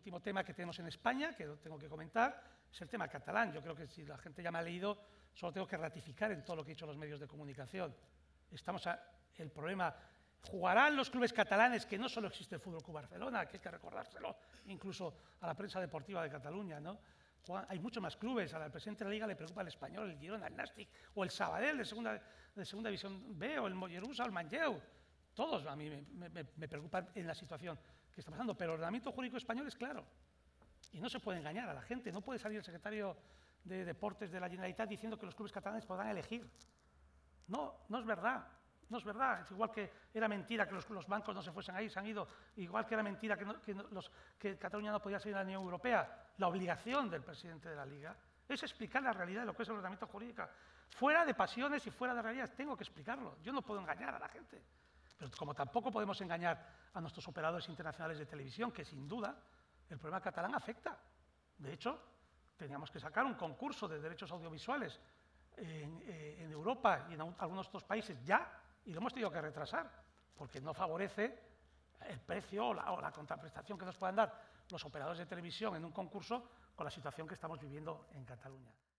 último tema que tenemos en España, que lo tengo que comentar, es el tema catalán. Yo creo que si la gente ya me ha leído, solo tengo que ratificar en todo lo que he dicho en los medios de comunicación. El problema, jugarán los clubes catalanes, que no solo existe el Fútbol Club Barcelona, que hay que recordárselo incluso a la prensa deportiva de Cataluña, ¿no? Hay muchos más clubes. Al presidente de la Liga le preocupa el Español, el Girona, el Nàstic, o el Sabadell de segunda división B, o el Mollerussa, o el Manlleu. Todos a mí me preocupan en la situación que está pasando, pero el ordenamiento jurídico español es claro. Y no se puede engañar a la gente. No puede salir el secretario de Deportes de la Generalitat diciendo que los clubes catalanes podrán elegir. No, no es verdad. No es verdad. Es igual que era mentira que los bancos no se fuesen ahí, se han ido. Igual que era mentira que Cataluña no podía salir a la Unión Europea. La obligación del presidente de la Liga es explicar la realidad de lo que es el ordenamiento jurídico. Fuera de pasiones y fuera de realidades, tengo que explicarlo. Yo no puedo engañar a la gente. Pero como tampoco podemos engañar a nuestros operadores internacionales de televisión, que sin duda el problema catalán afecta. De hecho, teníamos que sacar un concurso de derechos audiovisuales en Europa y en algunos otros países ya, y lo hemos tenido que retrasar, porque no favorece el precio o la contraprestación que nos puedan dar los operadores de televisión en un concurso con la situación que estamos viviendo en Cataluña.